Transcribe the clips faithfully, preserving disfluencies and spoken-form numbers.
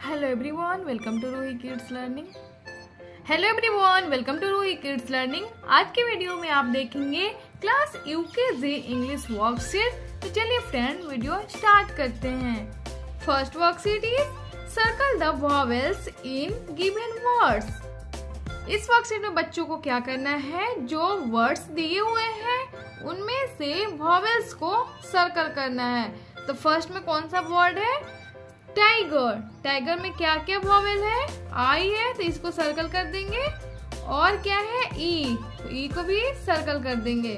Hello everyone, welcome to Ruhi kids learning. Hello everyone, welcome to Ruhi kids learning. आज के video में आप देखेंगे क्लास यूकेजी इंग्लिश वर्कशीट। तो चलिए फ्रेंड, वीडियो स्टार्ट करते हैं। First worksheet is circle the vowels in given words. इस वर्कशीट में बच्चों को क्या करना है, जो वर्ड्स दिए हुए हैं उनमें से वॉवेल्स को सर्कल करना है। तो फर्स्ट में कौन सा वर्ड है, टाइगर। टाइगर में क्या क्या वॉवेल है, आई है तो इसको सर्कल कर देंगे, और क्या है ई, तो ई को भी सर्कल कर देंगे।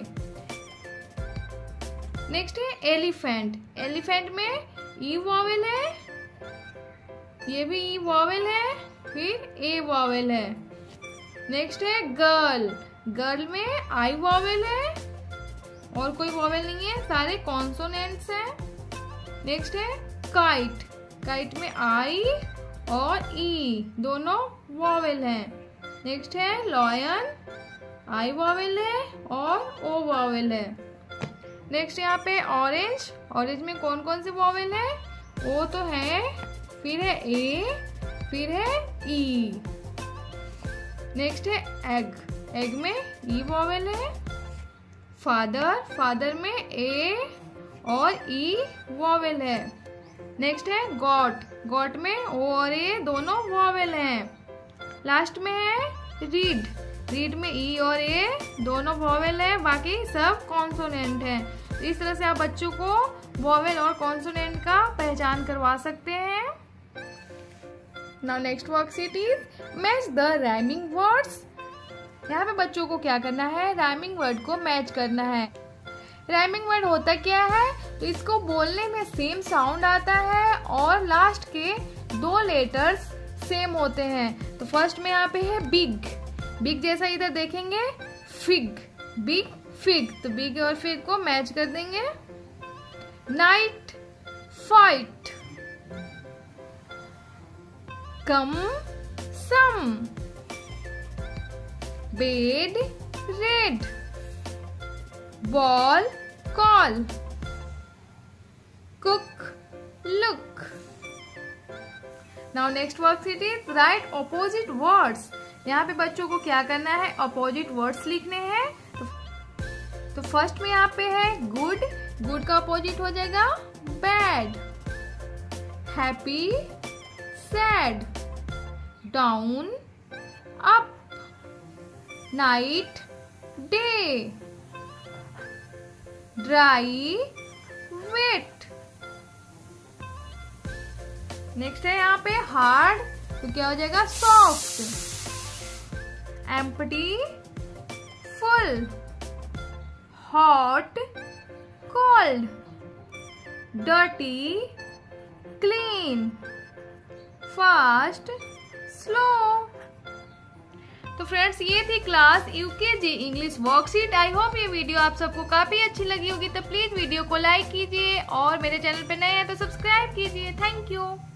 नेक्स्ट है एलिफेंट। एलिफेंट में ई वॉवेल है, ये भी ई वॉवेल है, फिर ए वॉवेल है। नेक्स्ट है गर्ल। गर्ल में आई वॉवेल है और कोई वॉवेल नहीं है, सारे कॉन्सोनेंट्स हैं। नेक्स्ट है काइट। काइट में आई और ई दोनों वॉवेल हैं। नेक्स्ट है लॉयन, आई वॉवेल है और ओ वॉवेल है। नेक्स्ट यहाँ पे ऑरेंज। ऑरेंज में कौन कौन से वॉवेल है, ओ तो है, फिर है ए, फिर है ई। नेक्स्ट है एग। एग में ई वॉवेल है। फादर। फादर में ए और ई वॉवेल है। नेक्स्ट है गॉट। गॉट में ओ और ए दोनों वॉवेल हैं। लास्ट में है रीड। रीड में ई और ए दोनों वॉवेल है, बाकी सब कॉन्सोनेंट हैं। तो इस तरह से आप बच्चों को वॉवेल और कॉन्सोनेंट का पहचान करवा सकते हैं। Now next worksheet is match the rhyming words. यहाँ पे बच्चों को क्या करना है, राइमिंग वर्ड को मैच करना है। राइमिंग वर्ड होता क्या है, तो इसको बोलने में सेम साउंड आता है और लास्ट के दो लेटर्स सेम होते हैं। तो फर्स्ट में यहाँ पे है बिग। बिग जैसा इधर देखेंगे, फिग। बिग फिग, तो बिग और फिग को मैच कर देंगे। Night fight. Come sum. Bed red. Ball call. Cook look. Now next worksheet is write opposite words. यहाँ पे बच्चों को क्या करना है, ऑपोजिट वर्ड्स लिखने हैं। तो, तो फर्स्ट में यहाँ पे है गुड। गुड का ऑपोजिट हो जाएगा bad. Happy sad. Down up. Night day. Dry wet. Next है यहाँ पे हार्ड, तो क्या हो जाएगा soft. Empty full. Hot cold. Dirty clean. Fast slow. तो फ्रेंड्स, ये थी class UKG English worksheet. I hope ये वीडियो आप सबको काफी अच्छी लगी होगी। तो प्लीज वीडियो को लाइक कीजिए और मेरे चैनल पे नए हैं तो सब्सक्राइब कीजिए। Thank you.